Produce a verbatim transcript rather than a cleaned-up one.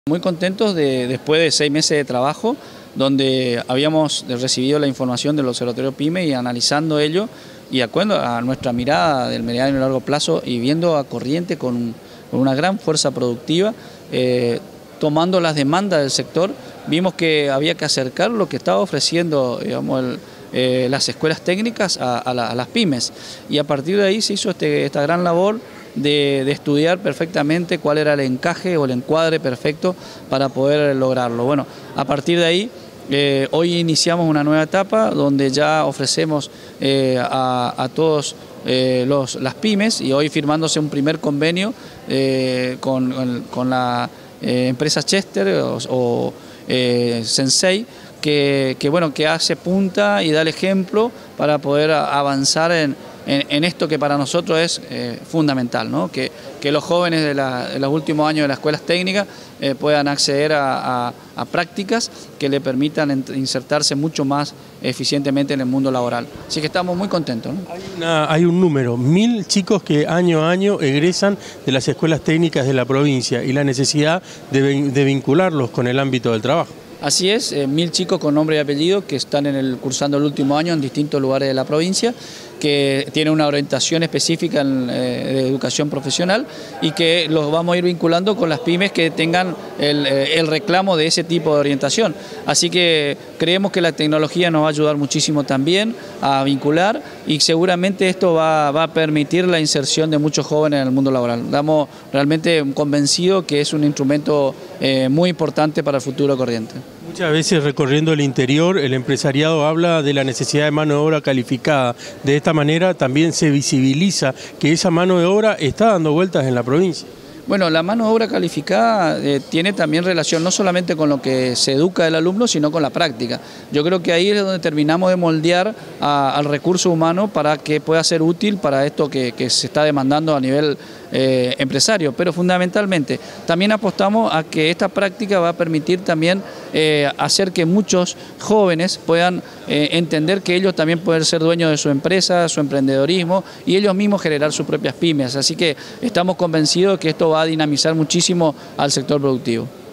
Muy contentos de, después de seis meses de trabajo, donde habíamos recibido la información del Observatorio PYME y analizando ello y acuerdo a nuestra mirada del mediano y largo plazo y viendo a Corrientes con, con una gran fuerza productiva, eh, tomando las demandas del sector, vimos que había que acercar lo que estaba ofreciendo, digamos, el, eh, las escuelas técnicas a, a, la, a las pymes, y a partir de ahí se hizo este, esta gran labor De, de estudiar perfectamente cuál era el encaje o el encuadre perfecto para poder lograrlo. Bueno, a partir de ahí, eh, hoy iniciamos una nueva etapa donde ya ofrecemos eh, a, a todos eh, los, las pymes, y hoy firmándose un primer convenio eh, con, con la eh, empresa Chester o, o eh, Sensei, que, que, bueno, que hace punta y da el ejemplo para poder avanzar en En, en esto que para nosotros es eh, fundamental, ¿no? que, que los jóvenes de, la, de los últimos años de las escuelas técnicas eh, puedan acceder a, a, a prácticas que le permitan insertarse mucho más eficientemente en el mundo laboral. Así que estamos muy contentos, ¿no? Hay, una, hay un número, mil chicos que año a año egresan de las escuelas técnicas de la provincia y la necesidad de, de vincularlos con el ámbito del trabajo. Así es, eh, mil chicos con nombre y apellido que están en el, cursando el último año en distintos lugares de la provincia, que tienen una orientación específica en, eh, de educación profesional, y que los vamos a ir vinculando con las pymes que tengan el, eh, el reclamo de ese tipo de orientación. Así que creemos que la tecnología nos va a ayudar muchísimo también a vincular, y seguramente esto va, va a permitir la inserción de muchos jóvenes en el mundo laboral. Estamos realmente convencidos que es un instrumento eh, muy importante para el futuro Corrientes. Muchas veces recorriendo el interior el empresariado habla de la necesidad de mano de obra calificada. De esta manera también se visibiliza que esa mano de obra está dando vueltas en la provincia. Bueno, la mano de obra calificada eh, tiene también relación no solamente con lo que se educa del alumno, sino con la práctica. Yo creo que ahí es donde terminamos de moldear a, al recurso humano para que pueda ser útil para esto que, que se está demandando a nivel eh, empresario. Pero fundamentalmente también apostamos a que esta práctica va a permitir también eh, hacer que muchos jóvenes puedan eh, entender que ellos también pueden ser dueños de su empresa, su emprendedorismo, y ellos mismos generar sus propias pymes. Así que estamos convencidos que esto va a dinamizar muchísimo al sector productivo.